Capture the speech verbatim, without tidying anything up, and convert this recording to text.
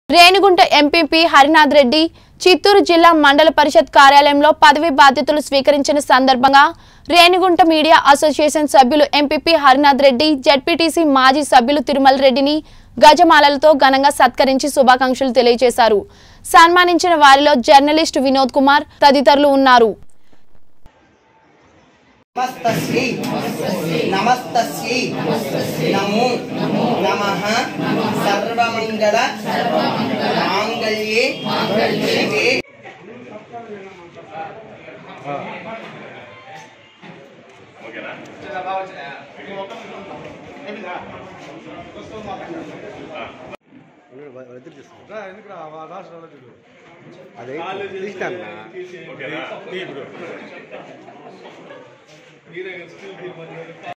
Renigunta MPP Harinath Reddy Chittoor జిల్లా మండల పరిషత్ కార్యాలయంలో పదవి బాధ్యతలు స్వీకరించిన సందర్భంగా రేణిగుంట మీడియా అసోసియేషన్ సభ్యులు ఎంపీపీ హరినాథ్ రెడ్డి, జెడ్పీటీసీ మాజీ సభ్యులు తిరుమల రెడ్డిని గజమాలలతో ఘనంగా సత్కరించి శుభాకాంక్షలు తెలియజేశారు. సన్మానించిన వారిలో జర్నలిస్ట్ వినోద్ కుమార్ తదితరులు ఉన్నారు. నమస్తస్యై నమస్తస్యై నమో నమః సర్వమంగళ మాంగళ్యే శివే అదే